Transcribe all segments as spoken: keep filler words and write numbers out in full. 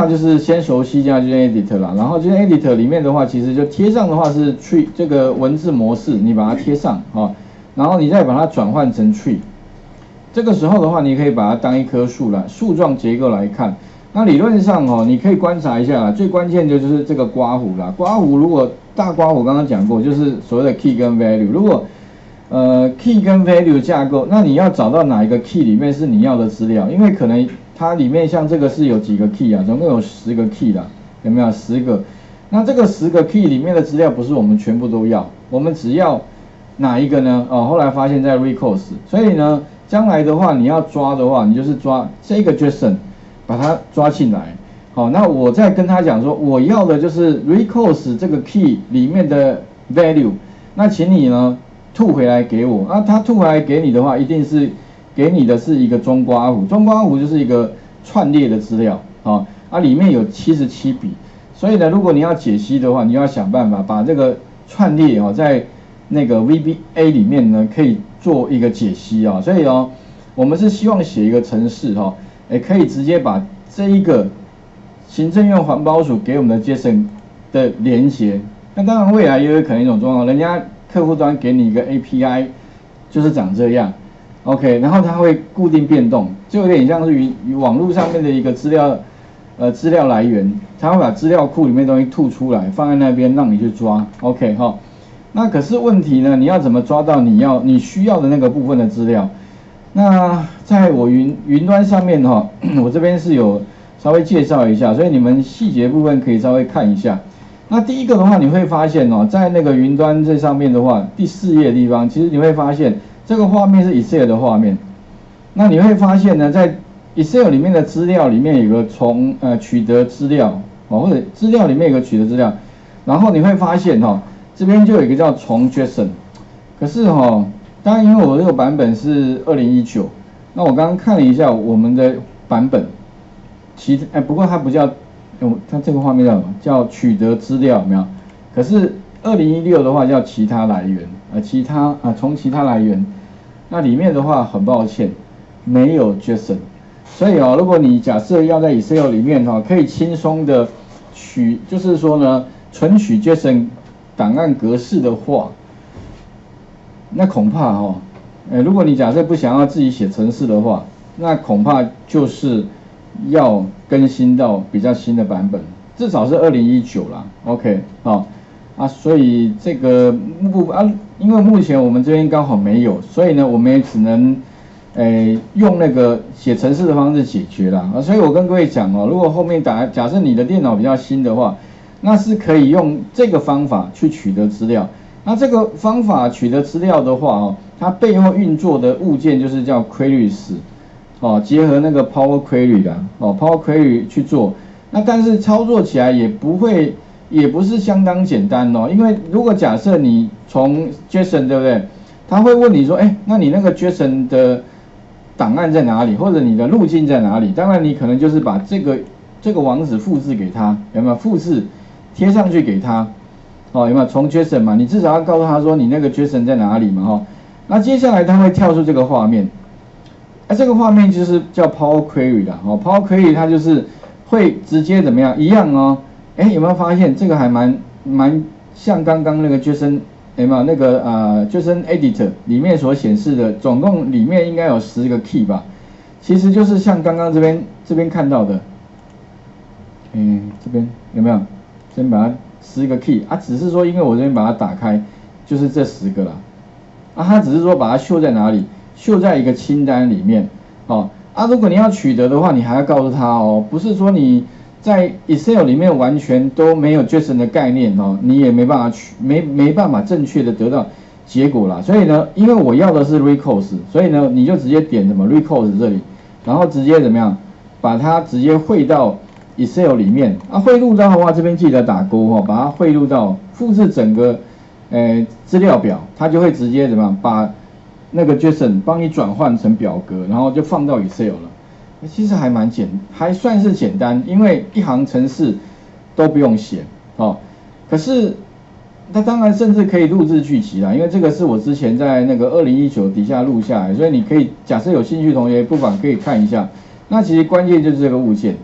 话就是先熟悉一下 JSON Editor 啦，然后 JSON Editor 里面的话，其实就贴上的话是 tree 这个文字模式，你把它贴上啊，然后你再把它转换成 tree。这个时候的话，你可以把它当一棵树来树状结构来看。那理论上哦，你可以观察一下啦，最关键的就是这个刮胡啦。刮胡如果大刮胡刚刚讲过，就是所谓的 key 跟 value。如果呃 key 跟 value 架构，那你要找到哪一个 key 里面是你要的资料？因为可能它里面像这个是有几个 key 啊，总共有十个 key 啦，有没有十个？那这个十个 key 里面的资料不是我们全部都要，我们只要哪一个呢？哦，后来发现在 recalls， 所以呢，将来的话你要抓的话，你就是抓这个 JSON， 把它抓进来。好，那我再跟他讲说，我要的就是 recalls 这个 key 里面的 value， 那请你呢吐回来给我。那他吐回来给你的话，一定是给你的是一个中刮弧，中刮弧就是一个串列的资料，啊，啊里面有七十七笔，所以呢，如果你要解析的话，你要想办法把这个串列哦，在那个 V B A 里面呢，可以做一个解析啊，所以哦，我们是希望写一个程式哈，也可以直接把这一个行政院环保署给我们的 JSON 的连接。那当然未来也有可能一种状况，人家客户端给你一个 A P I， 就是长这样。OK， 然后它会固定变动，就有点像是云网络上面的一个资料，呃，资料来源，它会把资料库里面东西吐出来，放在那边让你去抓。OK 哈，那可是问题呢，你要怎么抓到你要你需要的那个部分的资料？那在我云云端上面哈，我这边是有稍微介绍一下，所以你们细节部分可以稍微看一下。那第一个的话，你会发现哦，在那个云端这上面的话，第四页的地方，其实你会发现。这个画面是 Excel 的画面，那你会发现呢，在 Excel 里面的资料里面有个从呃取得资料哦，或者资料里面有个取得资料，然后你会发现哈、哦，这边就有一个叫从 JSON， 可是哈、哦，当然因为我这个版本是二零一九，那我刚刚看了一下我们的版本，其哎不过它不叫，它这个画面叫什么？叫取得资料有没有？可是二零一六的话叫其他来源。呃，其他啊，从其他来源，那里面的话很抱歉，没有 JSON， 所以哦，如果你假设要在 Excel 里面哈、哦，可以轻松的取，就是说呢，存取 JSON 档案格式的话，那恐怕哈、哦，呃，如果你假设不想要自己写程式的话，那恐怕就是要更新到比较新的版本，至少是二零一九啦 ，OK， 好。啊，所以这个目啊，因为目前我们这边刚好没有，所以呢，我们也只能，诶、呃，用那个写程式的方式解决啦。啊，所以我跟各位讲哦，如果后面打假设你的电脑比较新的话，那是可以用这个方法去取得资料。那这个方法取得资料的话哦，它背后运作的物件就是叫 queries， 哦，结合那个 Power Query 的哦 ，Power Query 去做。那但是操作起来也不会。也不是相当简单哦，因为如果假设你从 JSON 对不对，他会问你说，哎，那你那个 JSON 的档案在哪里，或者你的路径在哪里？当然你可能就是把这个这个网址复制给他，有没有复制贴上去给他？哦，有没有从 JSON 嘛？你至少要告诉他说你那个 JSON 在哪里嘛，哈、哦。那接下来他会跳出这个画面，啊，这个画面就是叫 Power Query 啦，哦 ，Power Query 它就是会直接怎么样一样哦。哎，有没有发现这个还蛮蛮像刚刚那个 JSON， 有没有那个呃 JSON Editor 里面所显示的，总共里面应该有十个 key 吧？其实就是像刚刚这边这边看到的，嗯，这边有没有？先把它十个 key 啊，只是说因为我这边把它打开，就是这十个啦。啊，它只是说把它秀在哪里？秀在一个清单里面，哦。啊，如果你要取得的话，你还要告诉他哦，不是说你。在 Excel 里面完全都没有 JSON 的概念哦，你也没办法取没没办法正确的得到结果啦。所以呢，因为我要的是 recalls， 所以呢，你就直接点什么 recalls 这里，然后直接怎么样，把它直接汇到 Excel 里面。啊，汇入到的话，这边记得打勾哦，把它汇入到复制整个呃资料表，它就会直接怎么样把那个 JSON 帮你转换成表格，然后就放到 Excel 了。其实还蛮简，还算是简单，因为一行程式都不用写哦。可是，它当然甚至可以录制剧集啦，因为这个是我之前在那个二零一九底下录下来，所以你可以假设有兴趣的同学不妨可以看一下。那其实关键就是这个物件，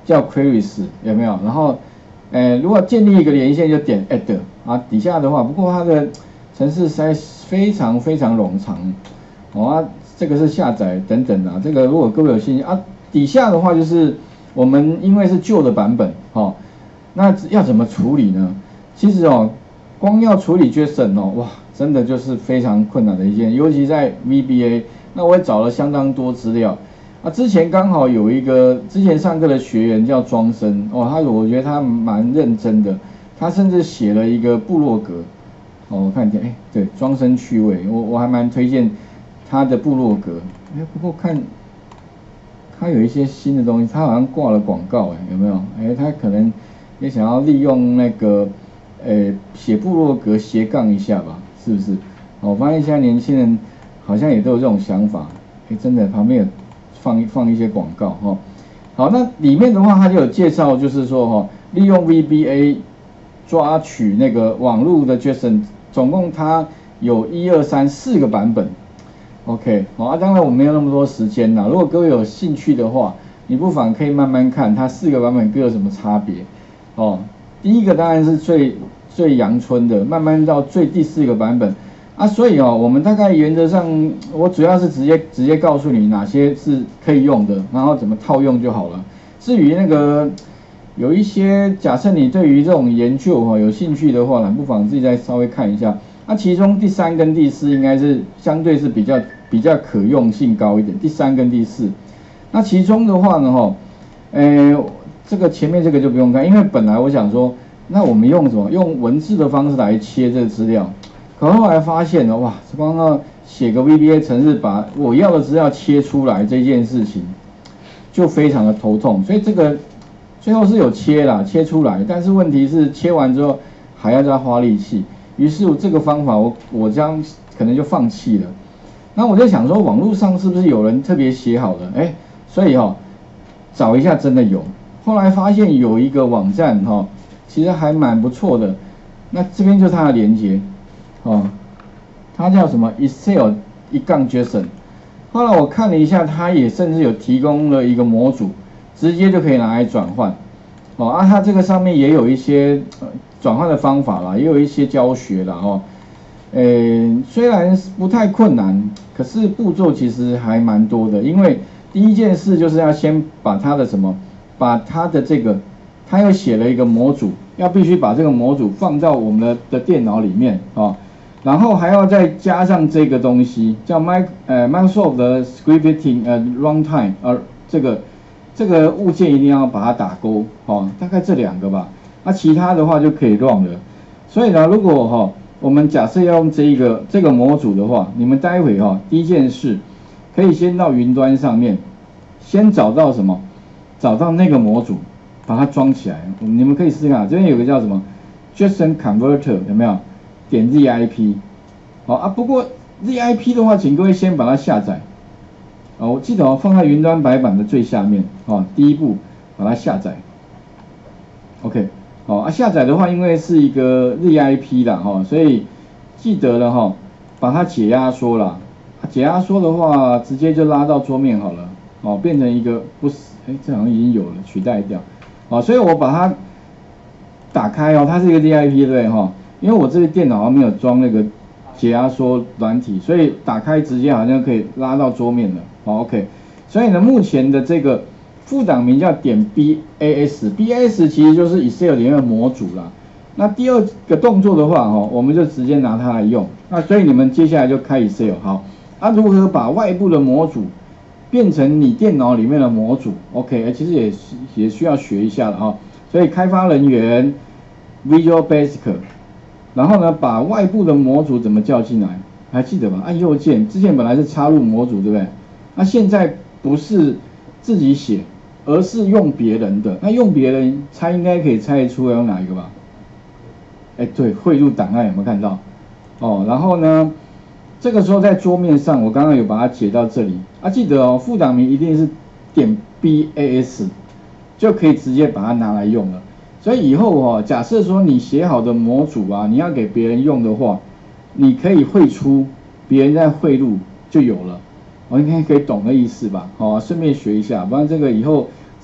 叫 queries 有没有？然后，呃，如果建立一个连线就点 add 啊，底下的话，不过它的程式实在非常非常冗长，哦啊，这个是下载等等啊，这个如果各位有兴趣啊，底下的话就是我们因为是旧的版本，哦，那要怎么处理呢？其实哦，光要处理 JSON 哦，哇，真的就是非常困难的一件，尤其在 V B A， 那我也找了相当多资料。啊，之前刚好有一个之前上课的学员叫庄生哦，他我觉得他蛮认真的，他甚至写了一个部落格哦，我看一下，哎，对，庄生趣味，我我还蛮推荐他的部落格，哎，不过看他有一些新的东西，他好像挂了广告，哎，有没有？哎，他可能也想要利用那个，呃，写部落格斜杠一下吧，是不是？哦，我发现现在年轻人好像也都有这种想法，哎，真的旁边有。放放一些广告哈，好，那里面的话它就有介绍，就是说哈，利用 V B A 抓取那个网络的 JSON， 总共它有一二三四个版本 ，OK， 好啊，当然我没有那么多时间啦，如果各位有兴趣的话，你不妨可以慢慢看它四个版本各有什么差别哦。第一个当然是最最阳春的，慢慢到最第四个版本。啊，所以哦，我们大概原则上，我主要是直接直接告诉你哪些是可以用的，然后怎么套用就好了。至于那个有一些，假设你对于这种研究哈有兴趣的话呢，不妨自己再稍微看一下。那其中第三跟第四应该是相对是比较比较可用性高一点，第三跟第四。那其中的话呢，哈，呃，这个前面这个就不用看，因为本来我想说，那我们用什么？用文字的方式来切这个资料。可后来发现了，哇，光要写个 V B A 程式把我要的资料切出来这件事情，就非常的头痛。所以这个最后是有切啦，切出来，但是问题是切完之后还要再花力气。于是我这个方法我我将可能就放弃了。那我在想说，网络上是不是有人特别写好的？哎，所以哈、哦，找一下真的有。后来发现有一个网站哈、哦，其实还蛮不错的。那这边就是它的连接。哦，它叫什么 Excel 一杠 JSON。后来我看了一下，它也甚至有提供了一个模组，直接就可以拿来转换。哦，啊，它这个上面也有一些呃转换的方法啦，也有一些教学啦，哦。呃，虽然不太困难，可是步骤其实还蛮多的。因为第一件事就是要先把它的什么，把它的这个，它又写了一个模组，要必须把这个模组放到我们的的电脑里面啊。哦，然后还要再加上这个东西，叫 Mic 呃 Microsoft 的 Scripting 呃 Runtime 呃这个这个物件一定要把它打勾哦，大概这两个吧。那、啊、其他的话就可以 run 了。所以呢，如果哈、哦、我们假设要用这一个这个模组的话，你们待会哈、哦、第一件事可以先到云端上面，先找到什么？找到那个模组，把它装起来。你们可以试试看，这边有个叫什么 JSON Converter 有没有？点 Z I P， 好啊，不过 Z I P 的话，请各位先把它下载。哦，我记得哦，放在云端白板的最下面，哦，第一步把它下载。OK， 好啊，下载的话，因为是一个 Z I P 啦，哈、哦，所以记得了哈、哦，把它解压缩啦。解压缩的话，直接就拉到桌面好了，哦，变成一个不是，哎，这好像已经有了，取代掉。好，所以我把它打开哦，它是一个 Z I P 对不对哈？因为我这个电脑没有装那个解压缩软体，所以打开直接好像可以拉到桌面了。好 ，OK。所以呢，目前的这个副档名叫点 B A S，B A S 其实就是 Excel 里面的模组啦。那第二个动作的话，哈，我们就直接拿它来用。那所以你们接下来就开 Excel， 好，啊，如何把外部的模组变成你电脑里面的模组 ？OK， 其实也也需要学一下了哈。所以开发人员 Visual Basic。然后呢，把外部的模组怎么叫进来？还记得吧？按右键，之前本来是插入模组，对不对？那现在不是自己写，而是用别人的。那用别人，猜应该可以猜得出来用哪一个吧？哎，对，汇入档案有没有看到？哦，然后呢，这个时候在桌面上，我刚刚有把它解到这里啊，记得哦，副档名一定是点 B A S， 就可以直接把它拿来用了。所以以后哦，假设说你写好的模组啊，你要给别人用的话，你可以汇出，别人再汇入就有了。我应该可以懂的意思吧？好、哦，顺便学一下，不然这个以后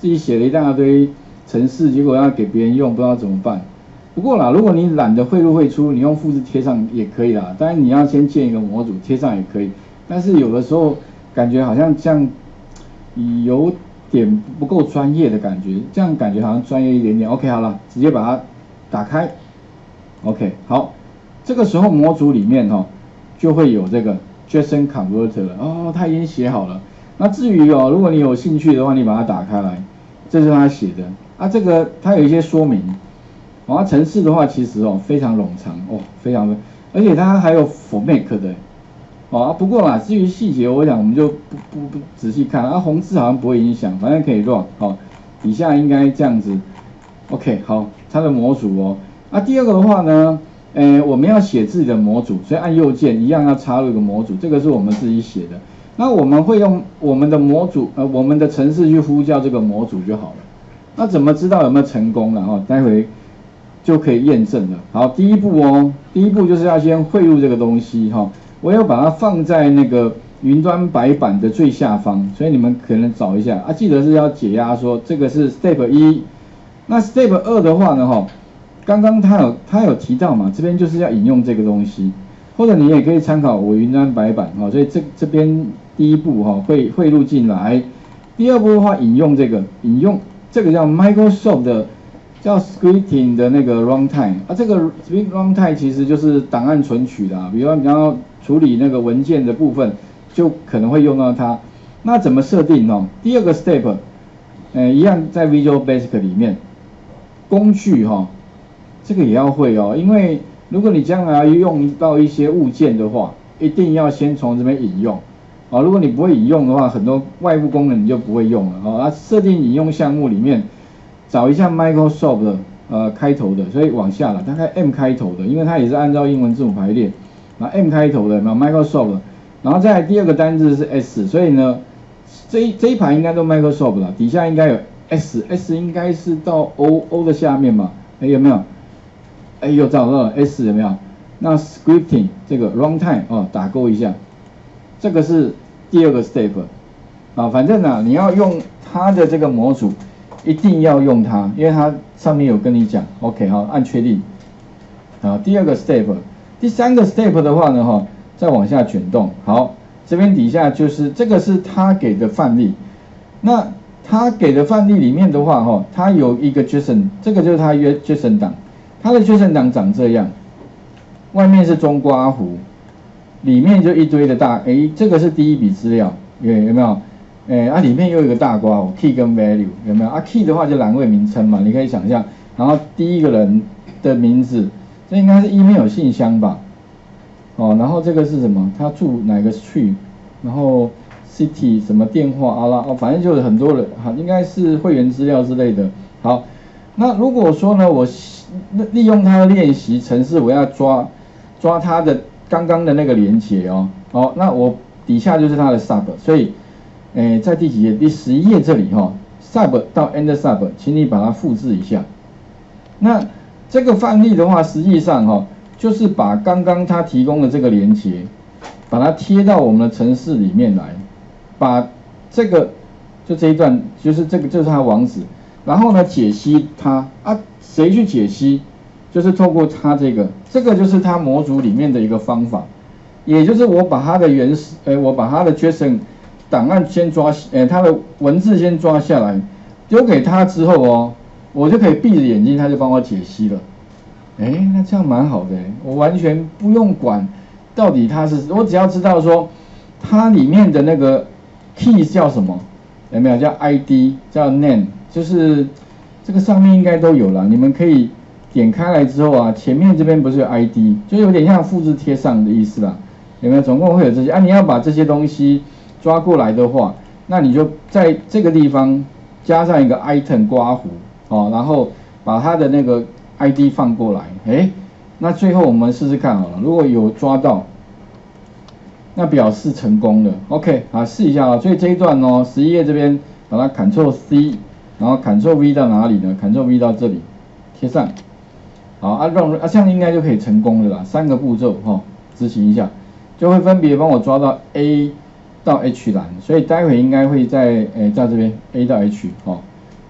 自己写了一大堆程式，结果要给别人用，不知道怎么办。不过啦，如果你懒得汇入汇出，你用复制贴上也可以啦。当然你要先建一个模组贴上也可以，但是有的时候感觉好像这样有点不够专业的感觉，这样感觉好像专业一点点。OK， 好了，直接把它打开。OK， 好，这个时候模组里面哈、哦、就会有这个 JSON Converter 了。哦，它已经写好了。那至于哦，如果你有兴趣的话，你把它打开来，这是他写的啊。这个它有一些说明。哦，程式的话其实哦非常冗长哦，非常的，而且它还有 format 的，哦、啊、不过啦，至于细节我想我们就不不不仔细看啊，红字好像不会影响，反正可以 run 哦，底下应该这样子 ，OK 好，它的模组哦，啊第二个的话呢，呃我们要写自己的模组，所以按右键一样要插入一个模组，这个是我们自己写的，那我们会用我们的模组呃我们的程式去呼叫这个模组就好了，那怎么知道有没有成功了哈、哦？待会就可以验证了。好，第一步哦，第一步就是要先汇入这个东西哈、哦，我要把它放在那个云端白板的最下方，所以你们可能找一下啊，记得是要解压说这个是 step 一，那 step 二的话呢哈，刚刚他有他有提到嘛，这边就是要引用这个东西，或者你也可以参考我云端白板哈、哦，所以这这边第一步哈、哦、汇汇入进来，第二步的话引用这个引用这个叫 Microsoft 的。叫 scripting 的那个 runtime 啊，这个 script runtime 其实就是档案存取的、啊，比如说你要处理那个文件的部分，就可能会用到它。那怎么设定呢？第二个 step， 呃，一样在 Visual Basic 里面，工具哈、哦，这个也要会哦，因为如果你将来要用到一些物件的话，一定要先从这边引用。啊，如果你不会引用的话，很多外部功能你就不会用了。哦，啊，设定引用项目里面。找一下 Microsoft 的呃开头的，所以往下了，大概 M 开头的，因为它也是按照英文字母排列，然后 M 开头的，然后 Microsoft 的，然后再来第二个单字是 S， 所以呢，这一这一排应该都 Microsoft 了，底下应该有 S，S 应该是到 O O 的下面嘛，哎有没有？哎有找到了 S 有没有？那 Scripting 这个 Runtime 哦打勾一下，这个是第二个 step， 啊反正呢、啊、你要用它的这个模组。一定要用它，因为它上面有跟你讲 ，OK 哈，按确定。好，第二个 step， 第三个 step 的话呢，哈，再往下卷动。好，这边底下就是这个是他给的范例。那他给的范例里面的话，哈，它有一个 JSON， 这个就是它约 JSON 档，它的 JSON 档长这样，外面是中括弧，里面就一堆的大，诶，这个是第一笔资料，有有没有？诶，啊，里面又有一个大括弧 key 跟 value 有没有？啊 ，key 的话就栏位名称嘛，你可以想象，然后第一个人的名字，这应该是 email 信箱吧？哦，然后这个是什么？他住哪个区？然后 city 什么电话啊啦，哦，反正就是很多人，好，应该是会员资料之类的。好，那如果说呢，我利用它的练习程式，我要抓抓它的刚刚的那个连结哦，哦，那我底下就是它的 sub， 所以。诶，在第几页？第十一页这里哈、哦、，sub 到 end sub， 请你把它复制一下。那这个范例的话，实际上哈、哦，就是把刚刚他提供的这个连结，把它贴到我们的程式里面来，把这个就这一段，就是这个就是它的网址，然后呢解析它啊，谁去解析？就是透过它这个，这个就是它模组里面的一个方法，也就是我把它的原始，诶，我把它的 JSON。档案先抓，呃，它的文字先抓下来，丢给他之后哦，我就可以闭着眼睛，他就帮我解析了。哎，那这样蛮好的，我完全不用管到底它是，我只要知道说它里面的那个 key 叫什么，有没有叫 I D 叫 name， 就是这个上面应该都有了，你们可以点开来之后啊，前面这边不是有 I D， 就有点像复制贴上的意思啦，有没有？总共会有这些啊，你要把这些东西。抓过来的话，那你就在这个地方加上一个 item 刮弧，哦，然后把它的那个 I D 放过来，哎，那最后我们试试看好了，如果有抓到，那表示成功了。OK， 好，试一下啊、哦。所以这一段哦，十一页这边把它 Ctrl C， 然后 Ctrl V 到哪里呢 ？Ctrl V 到这里，贴上。好，啊，让啊这样应该就可以成功了啦。三个步骤哈、哦，执行一下，就会分别帮我抓到 A。到 H 栏，所以待会应该会在诶在这边 A 到 H 哦，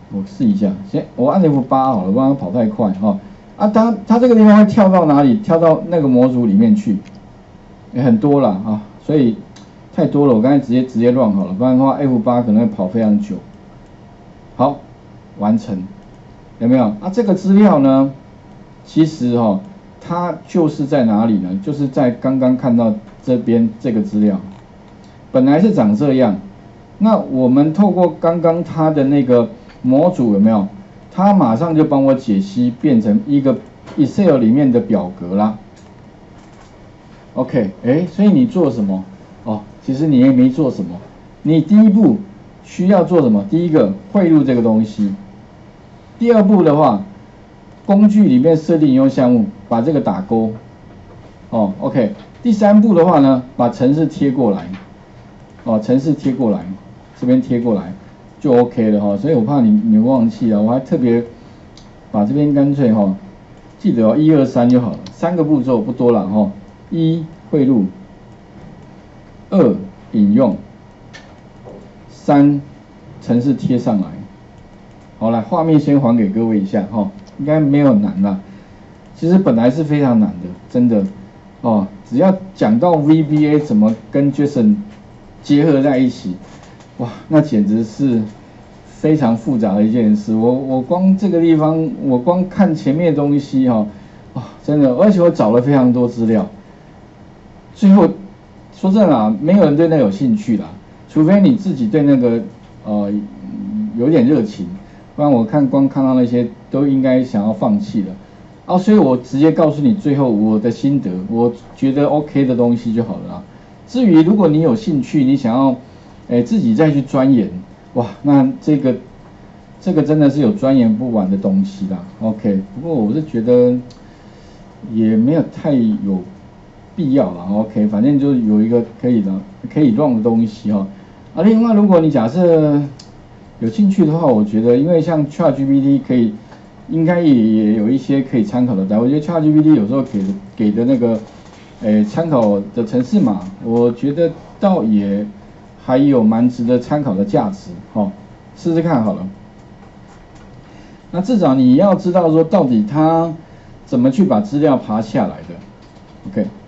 我试一下，先我按 F 八 好了，不然它跑太快哈、哦。啊，它它这个地方会跳到哪里？跳到那个模组里面去，也很多了啊，所以太多了，我刚才直接直接乱好了，不然的话 F 八 可能会跑非常久。好，完成，有没有？啊，这个资料呢，其实哈、哦，它就是在哪里呢？就是在刚刚看到这边这个资料，本来是长这样，那我们透过刚刚它的那个模组有没有？它马上就帮我解析，变成一个 Excel 里面的表格啦。OK， 哎，所以你做什么？哦，其实你也没做什么。你第一步需要做什么？第一个汇入这个东西。第二步的话，工具里面设定应用项目，把这个打勾。哦 ，OK。第三步的话呢，把程式贴过来。哦，程式贴过来，这边贴过来。就 OK 了哈，所以我怕你你忘记了，我还特别把这边干脆哈，记得哦，一二三就好了，三个步骤不多了哈，一汇入，二引用，三程式贴上来。好了，画面先还给各位一下哈，应该没有难啦，其实本来是非常难的，真的哦，只要讲到 V B A 怎么跟 JSON 结合在一起。哇，那简直是非常复杂的一件事。我我光这个地方，我光看前面的东西哈、哦，啊，真的，而且我找了非常多资料。最后说真的啊，没有人对那有兴趣啦，除非你自己对那个呃有点热情，不然我看光看到那些都应该想要放弃了。啊，所以我直接告诉你最后我的心得，我觉得 OK 的东西就好了啦。至于如果你有兴趣，你想要哎，自己再去钻研，哇，那这个这个真的是有钻研不完的东西啦。OK， 不过我是觉得也没有太有必要啦。OK， 反正就有一个可以的可以用的东西哈、哦。啊，另外如果你假设有兴趣的话，我觉得因为像 ChatGPT 可以，应该也也有一些可以参考的单。我觉得 ChatGPT 有时候给的给的那个诶参考的程式码，我觉得倒也还有蛮值得参考的价值，哦，试试看好了。那至少你要知道说到底它怎么去把资料爬下来的 ，OK。